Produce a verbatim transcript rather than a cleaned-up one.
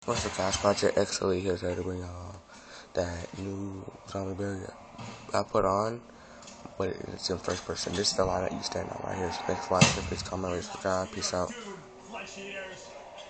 What's the Cash Project X Elite here today to bring y'all that new zombie barrier I put on, but it's in first person. This is the line that you stand on right here. So thanks for watching. Please comment, rate, subscribe. Peace out.